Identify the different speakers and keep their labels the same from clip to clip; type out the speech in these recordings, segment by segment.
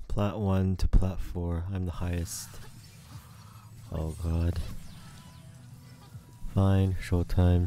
Speaker 1: Plat 1 to plat 4. I'm the highest. Oh god. Fine, showtime.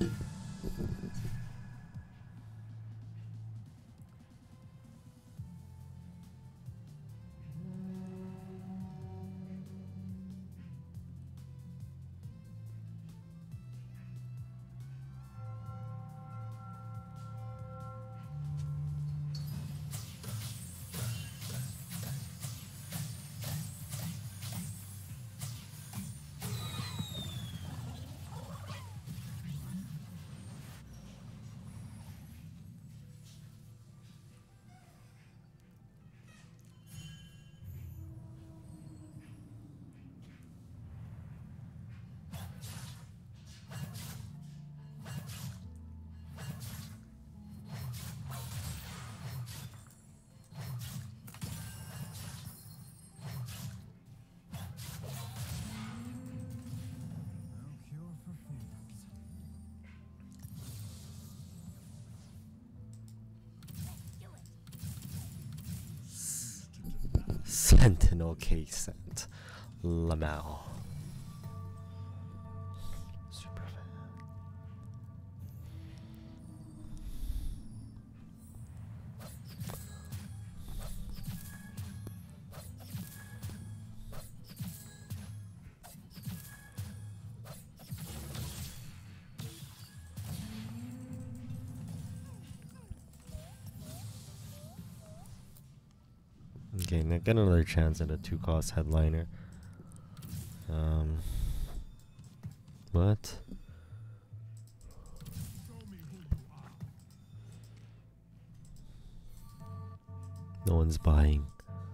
Speaker 1: Sentinel case sent. Lamau. Super fan. Okay, now get another chance at a 2-cost headliner. What? No one's buying.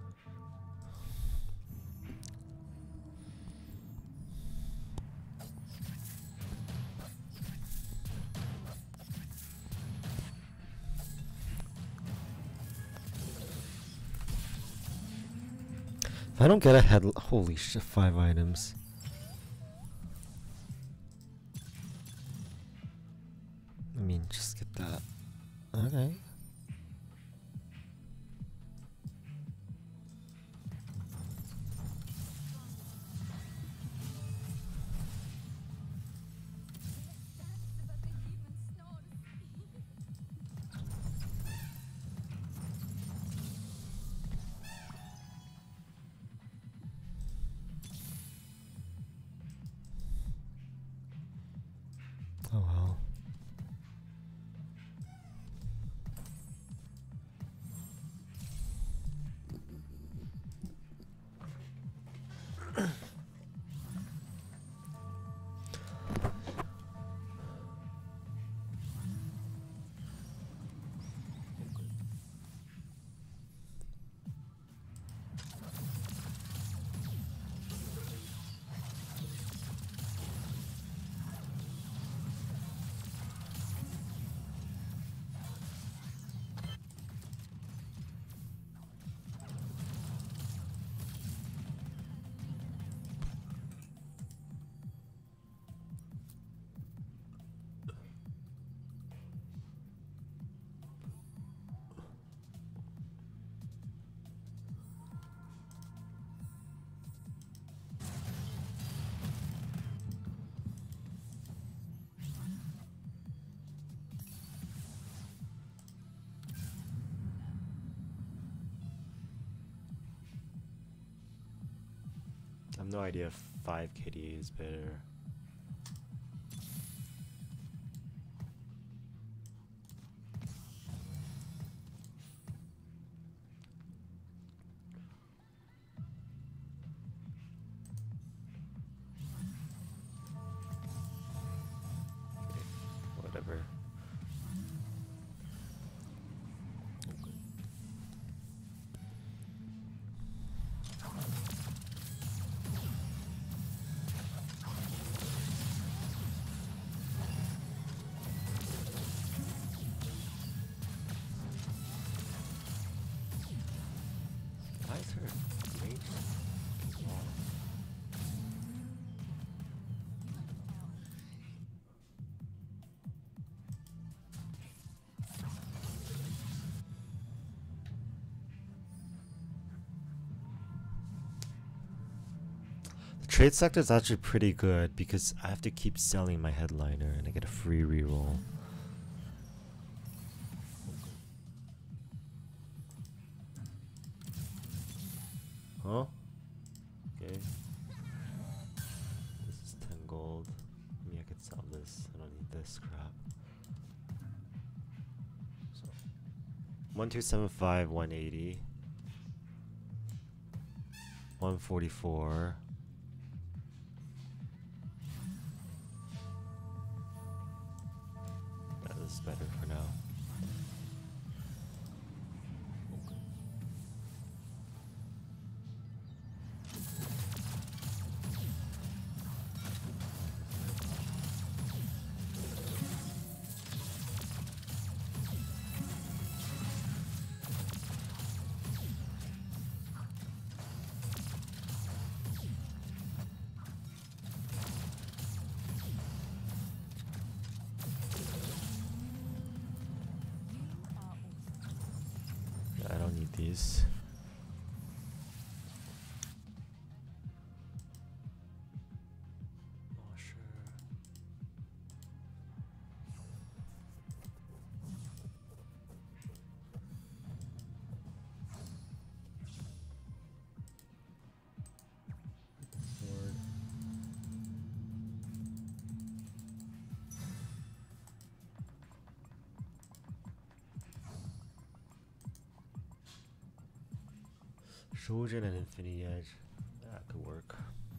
Speaker 1: If I don't get a head, holy shit, 5 items. I mean, just get that. Okay. Oh well. I have no idea if 5 KD is better. Whatever. The trade sector is actually pretty good because I have to keep selling my headliner and I get a free reroll. Huh? Okay. This is 10 gold. Maybe I could sell this. I don't need this crap. So 1275, 180. 144. Yeah, this is better for now. I don't need these. Oh, sure. Lord. Shojin and Infinity Edge. That could work.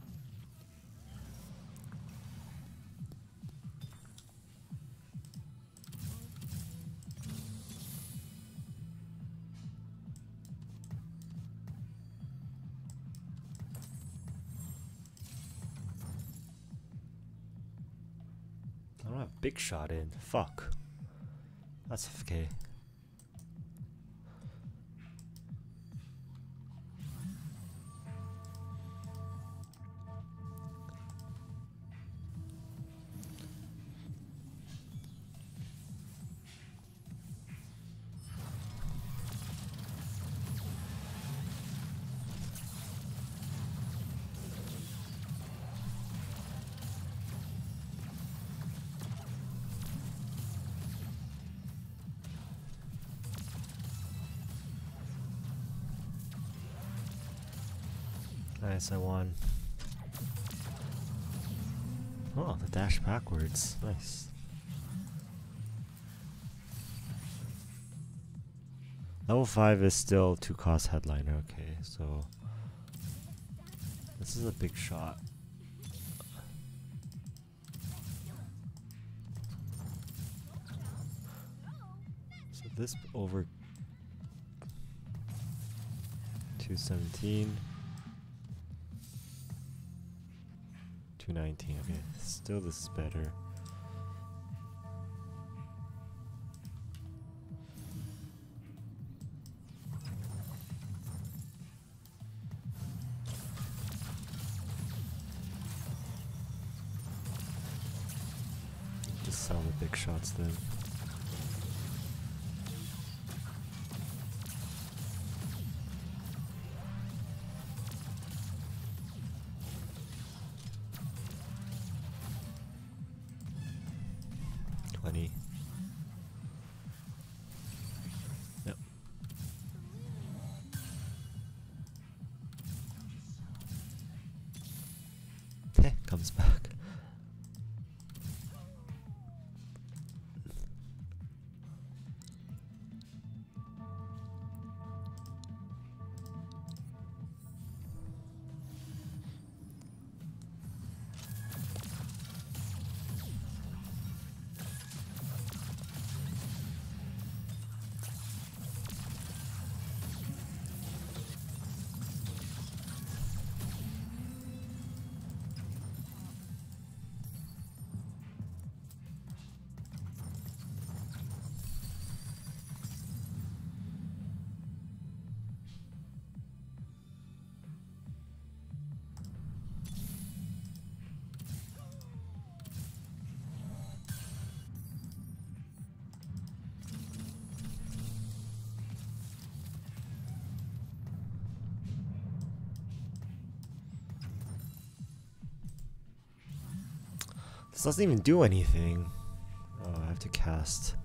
Speaker 1: I don't have big shot in. Fuck. That's okay. Nice, I won. Oh, the dash backwards. Nice. Level 5 is still 2 cost headliner. Okay, so this is a big shot. So this over 217. 219, okay. Still this is better. Just sell the big shots then. Yep. Comes back. This doesn't even do anything. Oh, I have to cast.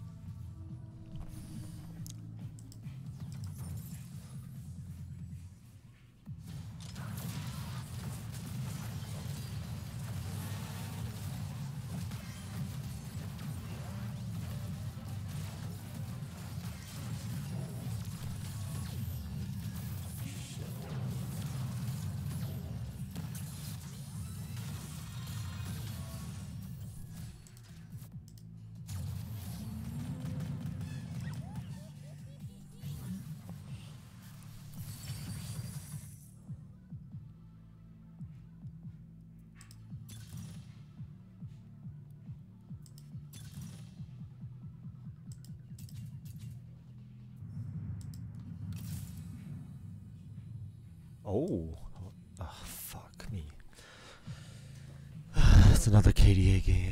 Speaker 1: Oh, fuck me. It's another KDA game.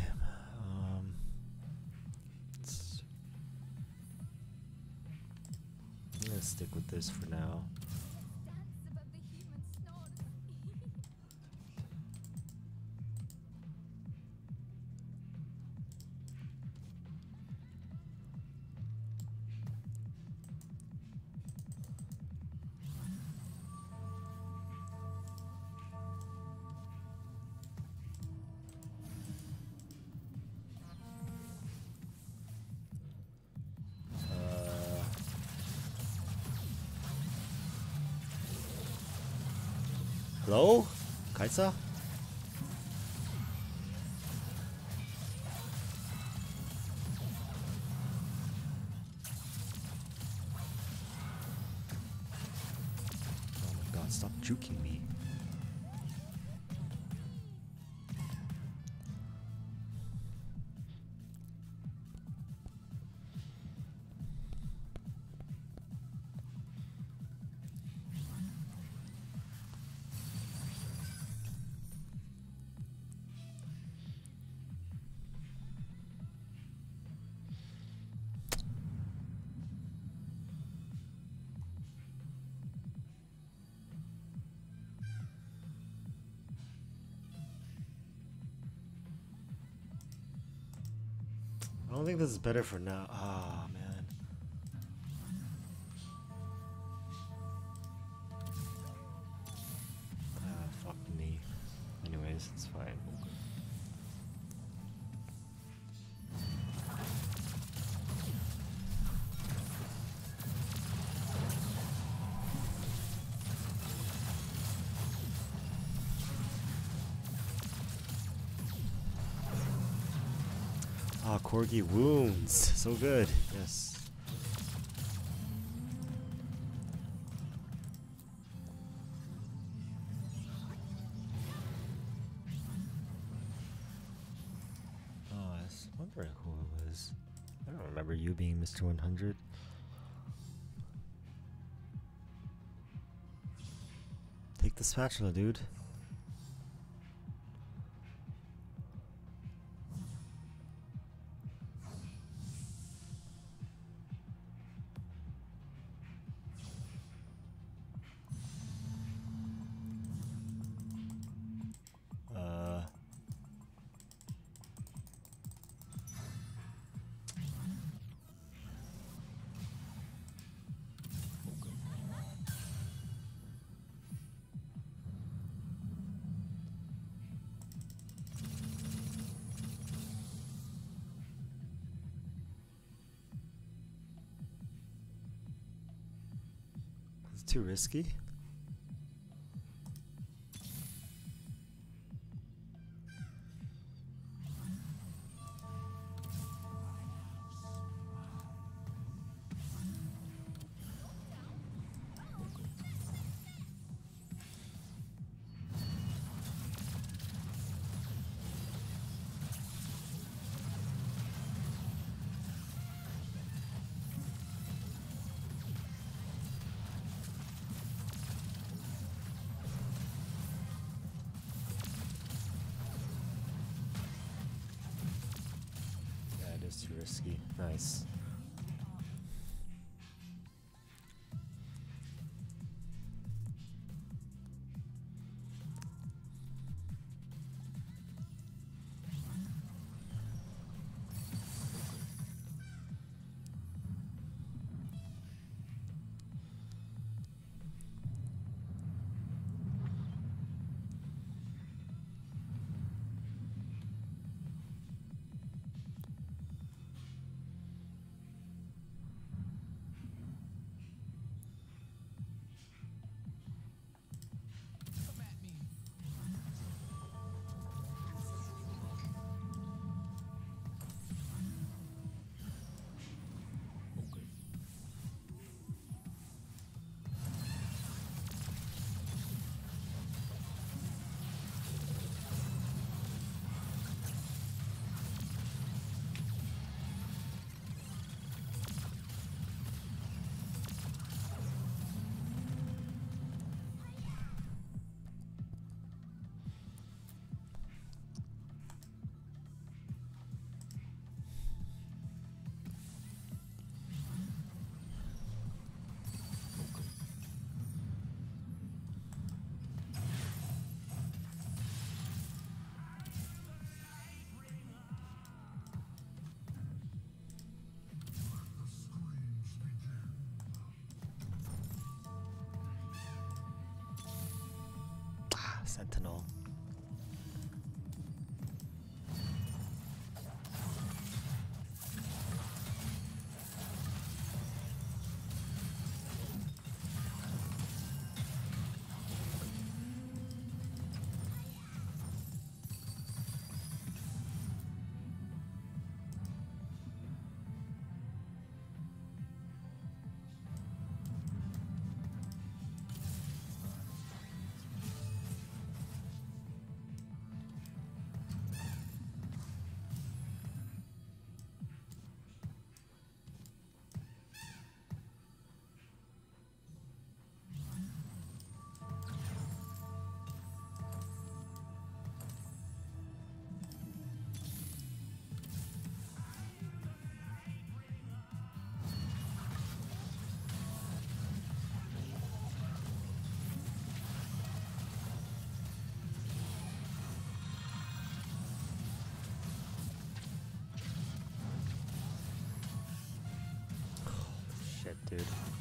Speaker 1: I'm gonna stick with this for now. Hello? Kaisa? Oh my god, stop juking me. I don't think this is better for now. Ah, man. Ah, fuck me. Anyways, it's fine. Ah, Corgi wounds. So good. Yes. Oh, I was wondering who it was. I don't remember you being Mr. 100. Take the spatula, dude. Too risky. Too risky. Nice. Sentinel. Shit, dude.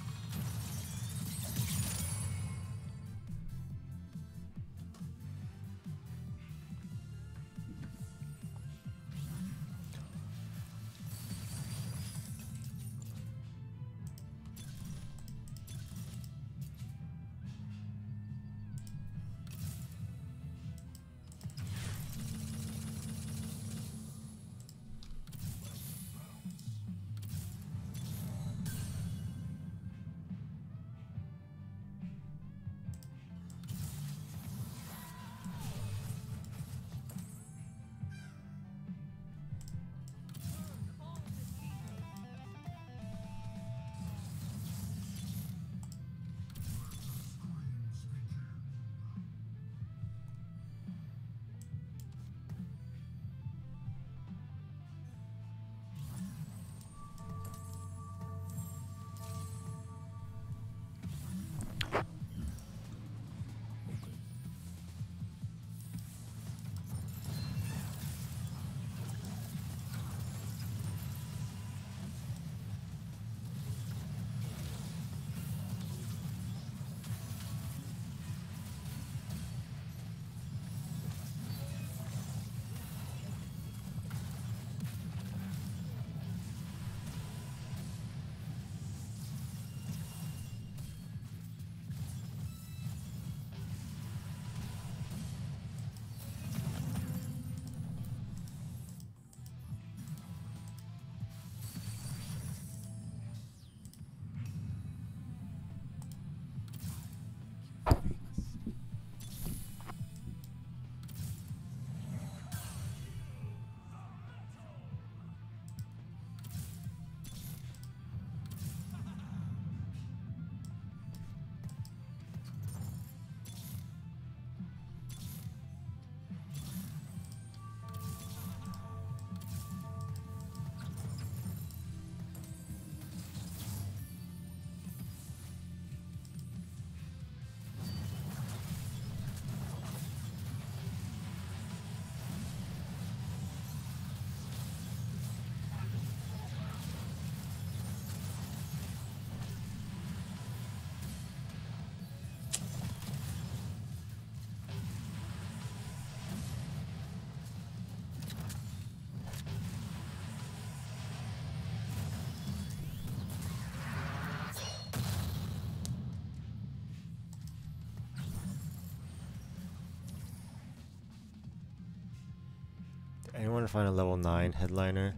Speaker 1: Anyone find a level 9 headliner?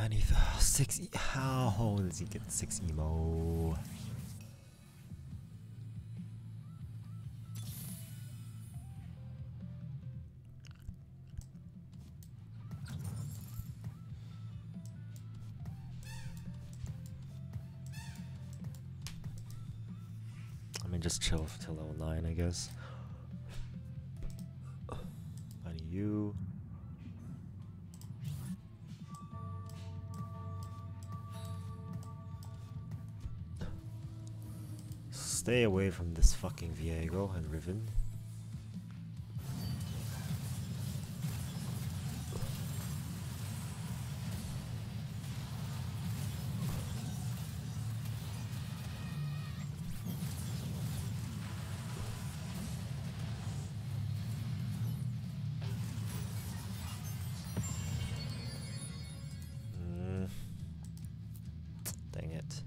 Speaker 1: I need 6 how does he get 6 emo? I mean, just chill till level 9, I guess. I need you. Stay away from this fucking Viego and Riven. Dang it.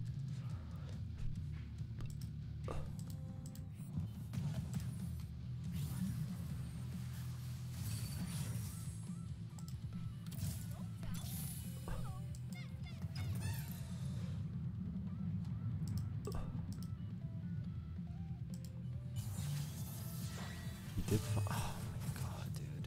Speaker 1: He did. Oh my god, dude.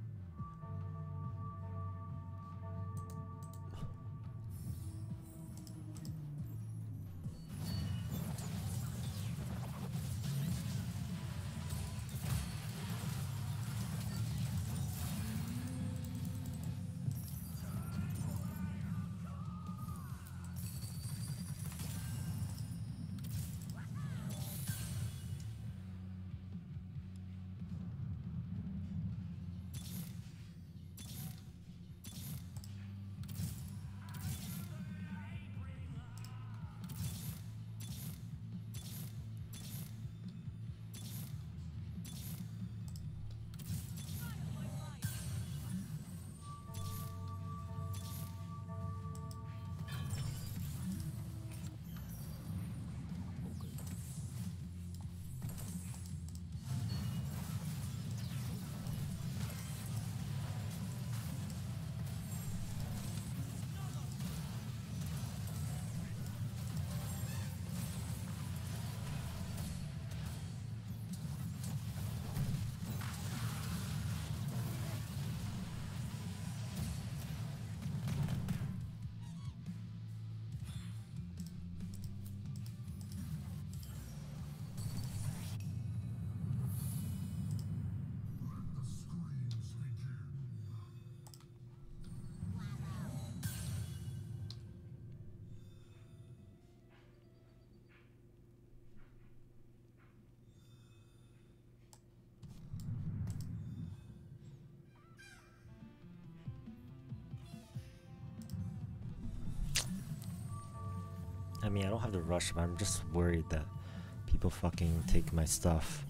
Speaker 1: I mean, I don't have to rush, but I'm just worried that people fucking take my stuff.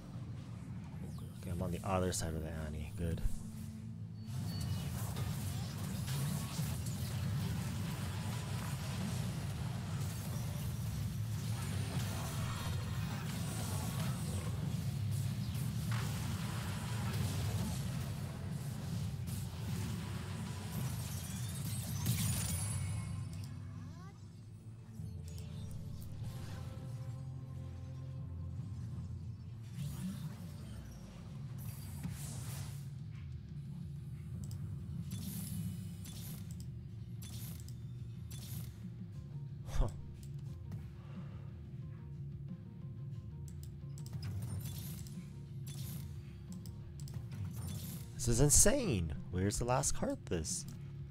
Speaker 1: Okay, I'm on the other side of the Annie. Good. This is insane. Where's the last Karthus?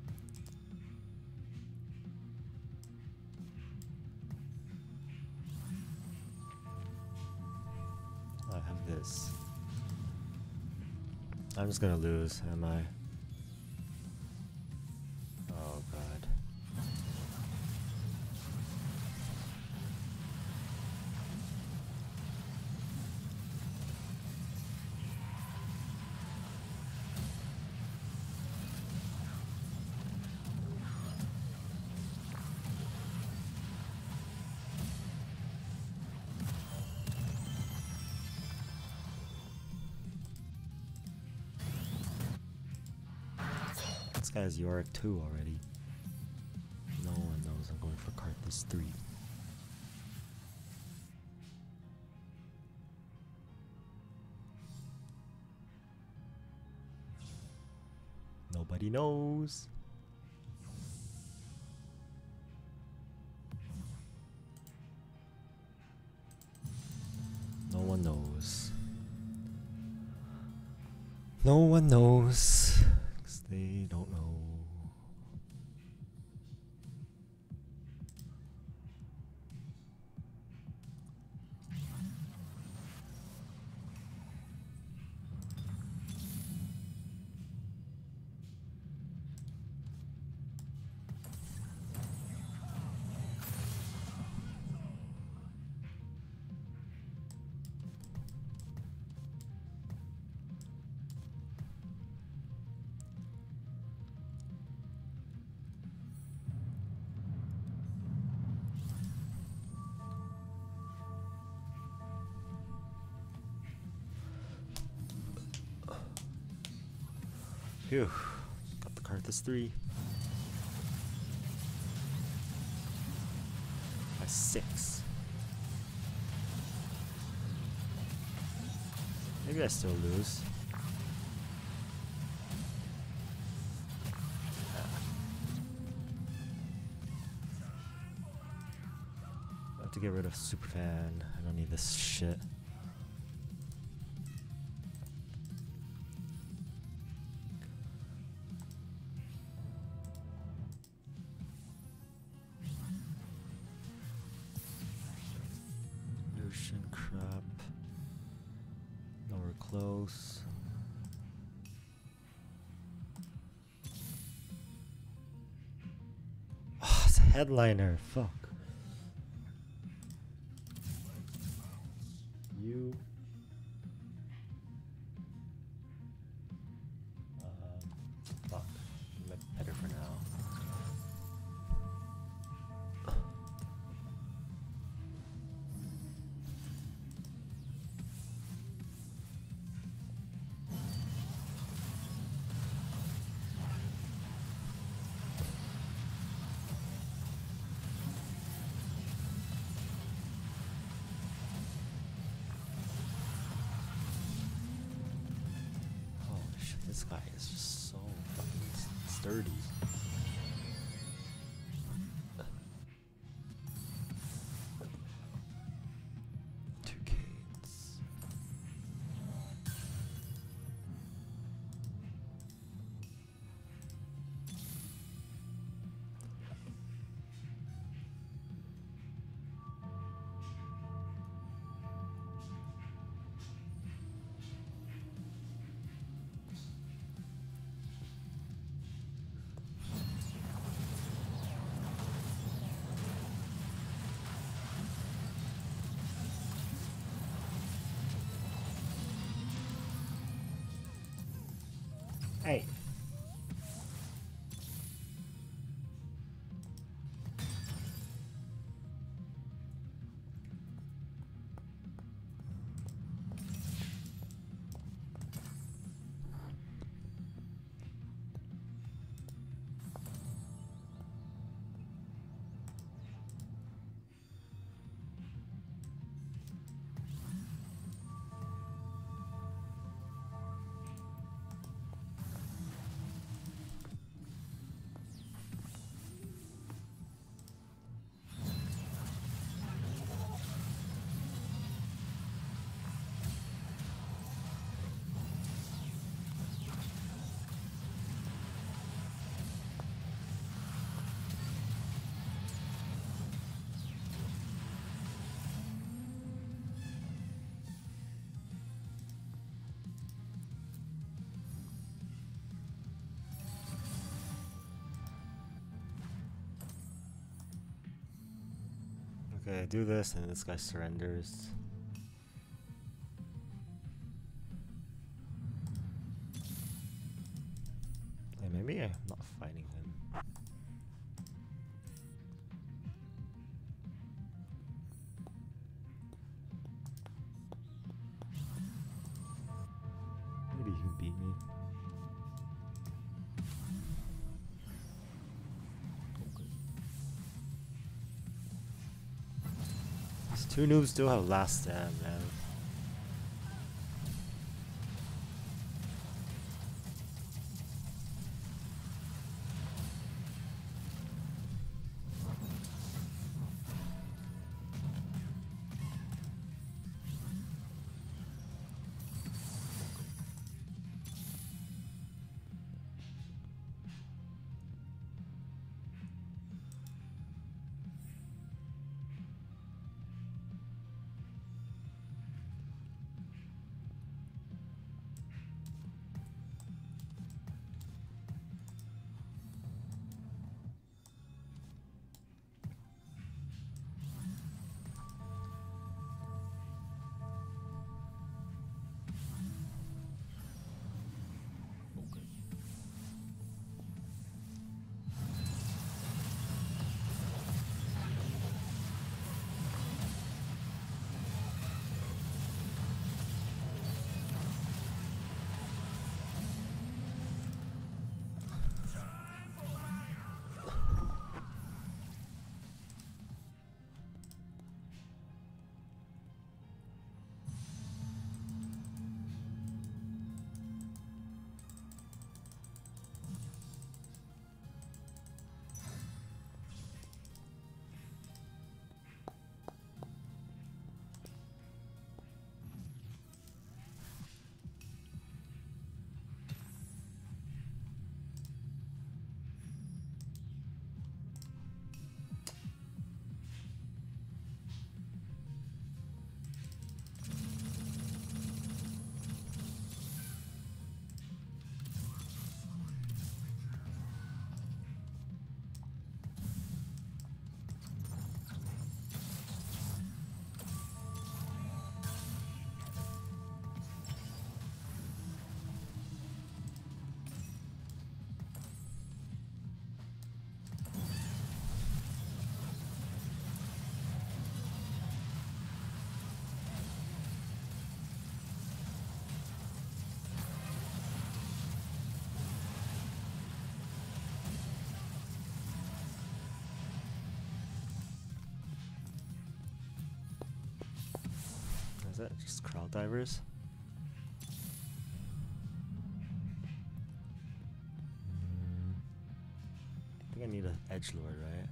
Speaker 1: I have this. I'm just gonna lose, am I? Oh god. This guy's Yorick 2 already. going for Karthus 3. Nobody knows. No one knows. No one knows. 'Cause they don't know. Phew, got the Karthus 3. By 6. Maybe I still lose. I have to get rid of Superfan. I don't need this shit. Crap. Nowhere close. Oh, it's a headliner. Fuck. You. Fuck. Better for now. This guy is just so fucking sturdy. Two Canes. Hey. Okay, I do this and this guy surrenders. Yeah, maybe I'm not fighting him. Maybe he can beat me. Two noobs still have last stand, man. Is that just crowd divers? I think I need an edgelord, right?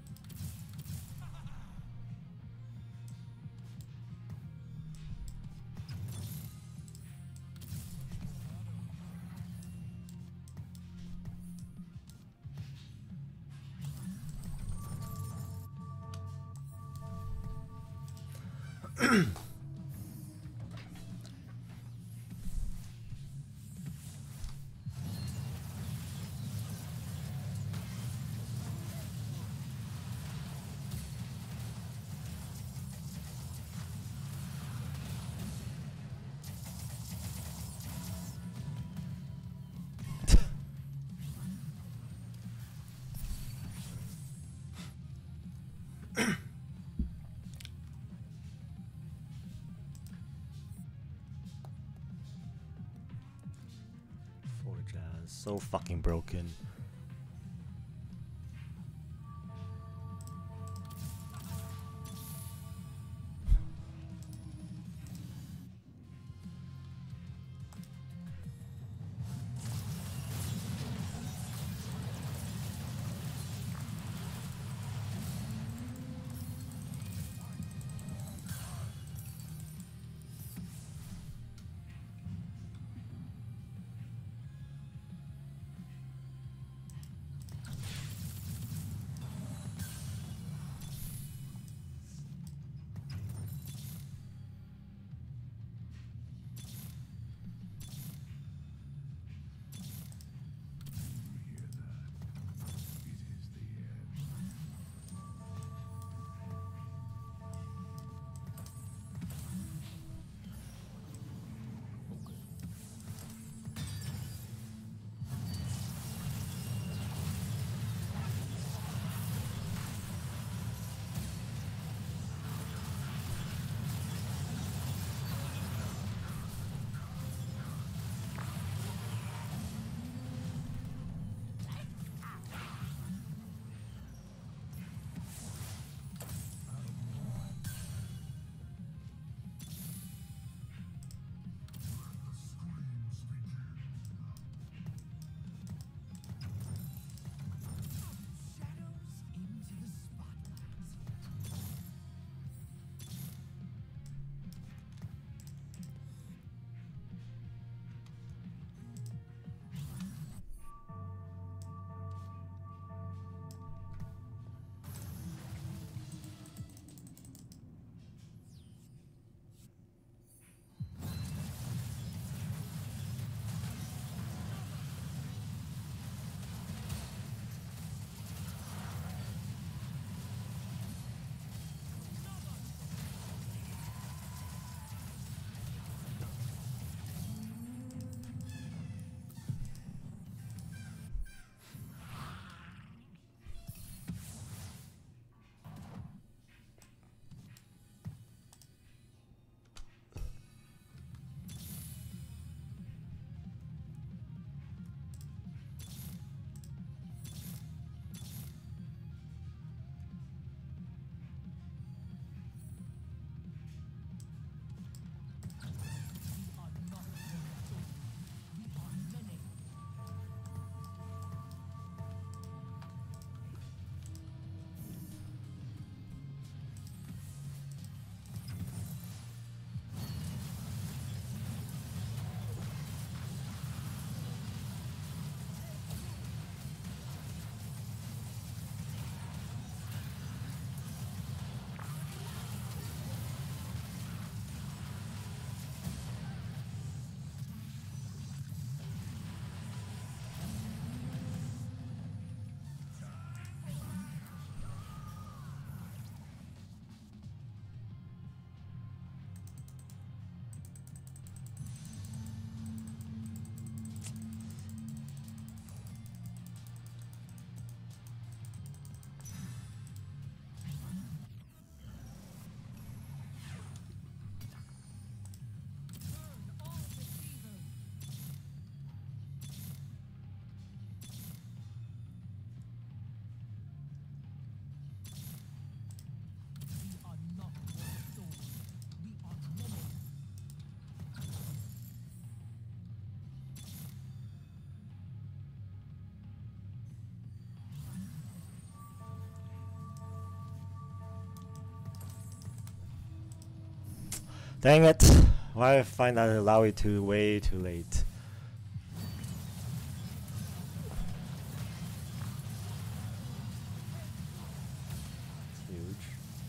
Speaker 1: So fucking broken. Dang it! Why did I find that Alawi way too late? Huge.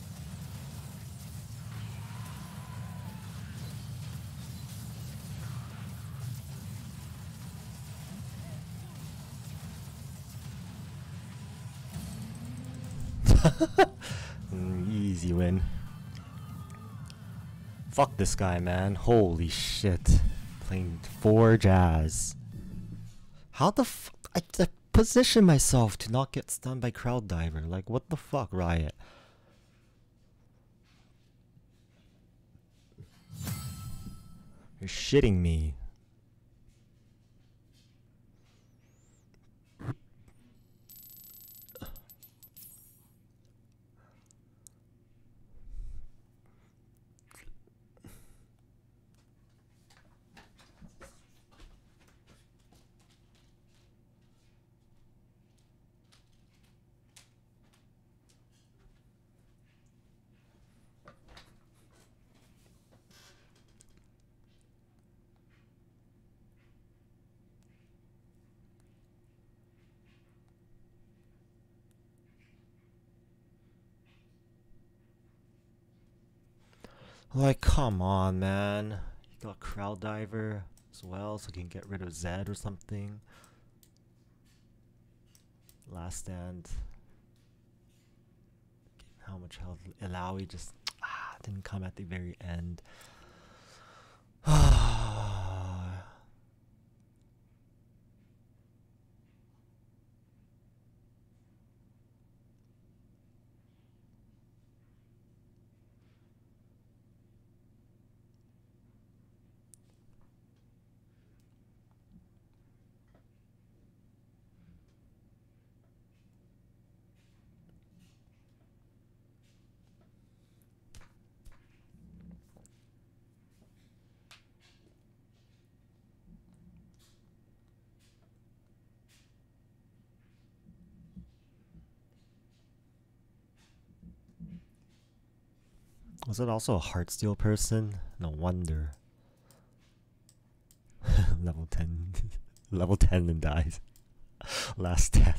Speaker 1: Easy win. Fuck this guy, man. Holy shit. Playing 4 jazz. How the fuck? I position myself to not get stunned by crowd diver. Like, what the fuck, Riot? You're shitting me. Like, come on, man. You got crowd diver as well, so you can get rid of Zed or something. Last stand. How much health? Alawi just didn't come at the very end. Was it also a Heartsteel person? No wonder. Level 10. Level 10 and dies. Last stand.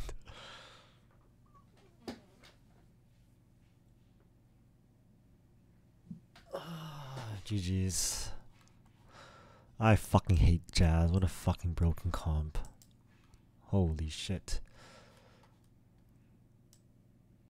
Speaker 1: GG's. I fucking hate Jazz. What a fucking broken comp. Holy shit.